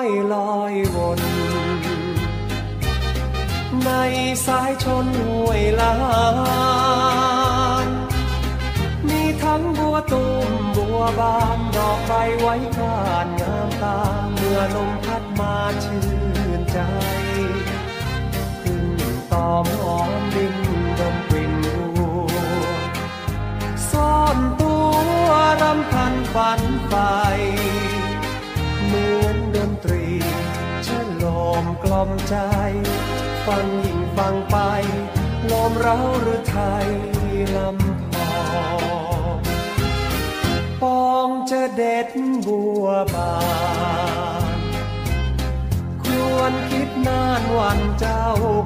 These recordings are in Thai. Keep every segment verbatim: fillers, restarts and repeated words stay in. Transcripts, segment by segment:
ลอยวนในสายชนห้วยลานมีทั้งบัวตูมบัวบานดอกใบไว้ก้านงามตาเมื่อลมพัดมาชื่นใจพึ่งตอมหอมดินดมกลิ่นบัวซ่อนตัวรำพันฝันไฟเหมือนดนตรีฉโลมกล่อมใจฟังยิ่งฟังไปลมเร้าหรือไทยลำพองปองจะเด็ดบัวบานควรคิดนานวันเจ้า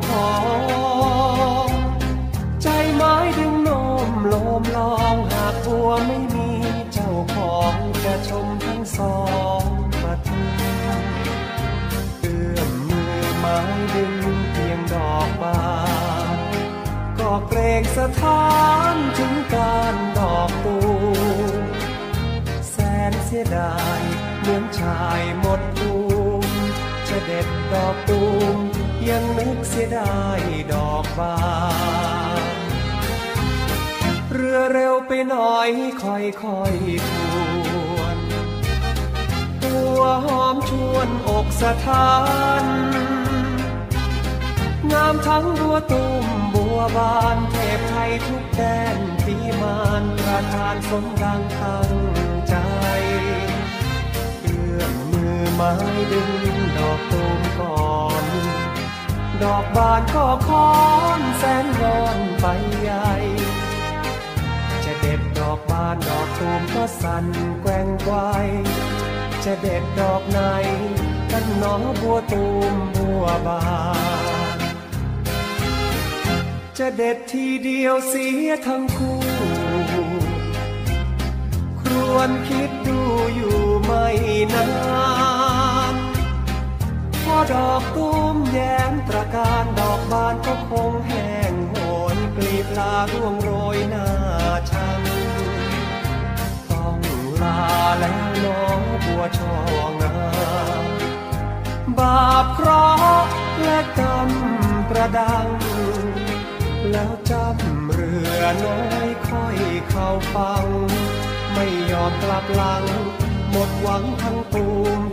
ของใจไม้ดึงโน้มโลมลองหากบัวไม่มีเจ้าของจะชมทั้งสองปทุมเอื้อมมือไม้ดึงเพียงดอกบานก็เกรงสะท้านถึงการดอกตูมแสนเสียดายเหมือนชายหมดตูมจะเด็ดดอกตูมยังนึกเสียดายดอกบานเรือเร็วไปหน่อยค่อยๆทวนตัวหอมชวนอกสะท้านงามทั้งบัวตูมบัวบานเทพไทยทุกแดนปีมานประทานสมดังตั้งใจเอื้อมมือไม้ดึงดอกตูมก่อนดอกบานก็ค้อนแสนงอนไปใหญ่จะเด็ดดอกบานดอกตูมก็สั่นแกว่งไกวจะเด็ดดอกไหนกันหนอบัวตูมบัวบานจะเด็ดทีเดียวเสียทั้งคู่ครวญคิดดูอยู่ไม่นานพอดอกตูมแย้มตระการดอกบานก็คงแห้งโหยกลีบลาร่วงโรยหน้าชังต้องลาแล้วน้องบัวช่องามบาปเคราะห์และกรรมประดังแล้วจำเรือน้อยค่อยเข้าฟังไม่ยอมกลับหลังหมดหวังทั้งตูม